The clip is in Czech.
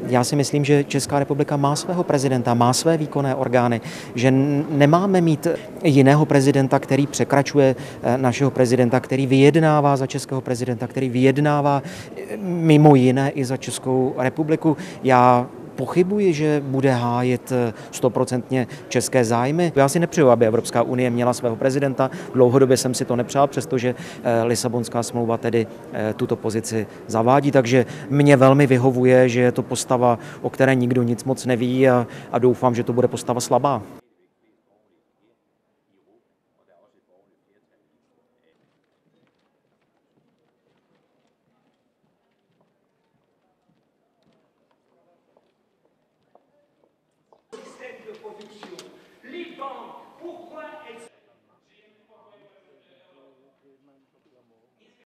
Já si myslím, že Česká republika má svého prezidenta, má své výkonné orgány, že nemáme mít jiného prezidenta, který překračuje našeho prezidenta, který vyjednává za českého prezidenta, který vyjednává mimo jiné i za Českou republiku. Já pochybuji, že bude hájit 100% české zájmy. Já si nepřeju, aby Evropská unie měla svého prezidenta. Dlouhodobě jsem si to nepřál, přestože Lisabonská smlouva tedy tuto pozici zavádí. Takže mě velmi vyhovuje, že je to postava, o které nikdo nic moc neví a doufám, že to bude postava slabá.